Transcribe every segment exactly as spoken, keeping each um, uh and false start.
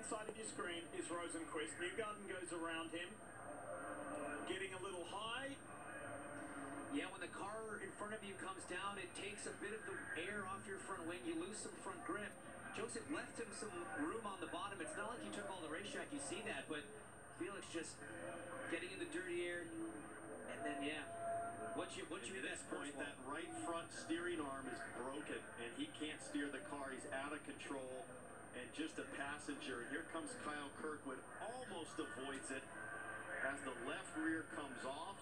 right-hand side of your screen is Rosenquist. Newgarden goes around him, getting a little high. Yeah, when the car in front of you comes down, it takes a bit of the air off your front wing. You lose some front grip. Joseph left him some room on the bottom. It's not like he took all the racetrack. You see that, but Felix just getting in the dirty air. And then, yeah, once you, once you hit at this point, that right front steering arm is broken, and he can't steer the car. He's out of control and just a passenger. And here comes Kyle Kirkwood, almost avoids it as the left rear comes off.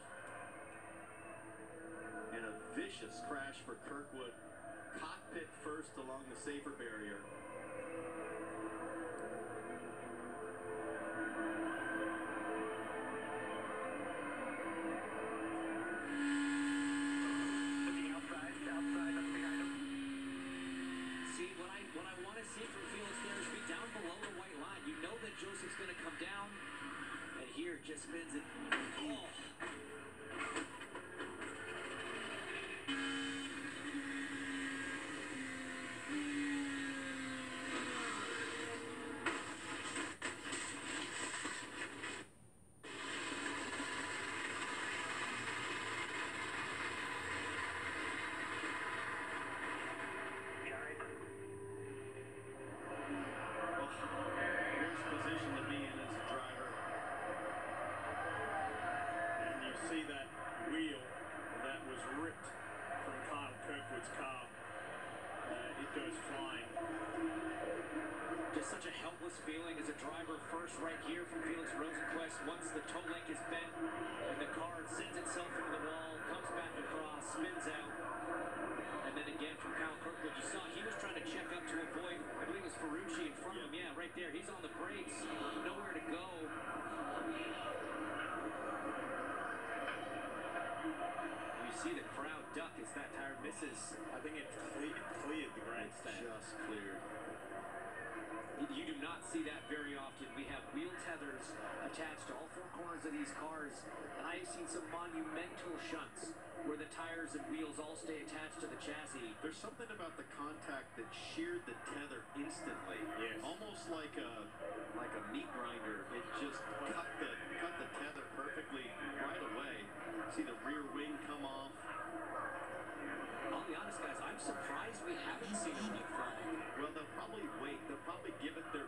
And a vicious crash for Kirkwood. Cockpit first along the safer barrier. Looking outside, outside, up behind him. See, what I what I want to see from Felix there is be down below the white line. You know that Joseph's going to come down, and here just spins it. Oh. Feeling as a driver first right here from Felix Rosenquist. Once the toe link is bent and the car sends itself into the wall, comes back across, spins out, and then again from Kyle Kirkwood. You saw he was trying to check up to avoid, I believe it was Ferrucci in front of him. Yeah, right there. He's on the brakes, nowhere to go. You see the crowd duck as that tire misses. I think it, cle it cleared the grandstand. Just cleared. You do not see that very often. We have wheel tethers attached to all four corners of these cars, and I've seen some monumental shunts where the tires and wheels all stay attached to the chassis. There's something about the contact that sheared the tether instantly. Yes. Almost like a like a meat grinder. It just cut the cut the tether perfectly right away. See the rear wing come off. I'll be honest, guys, I'm surprised we haven't seen a red flag. Well, they'll probably wait. They'll probably give it their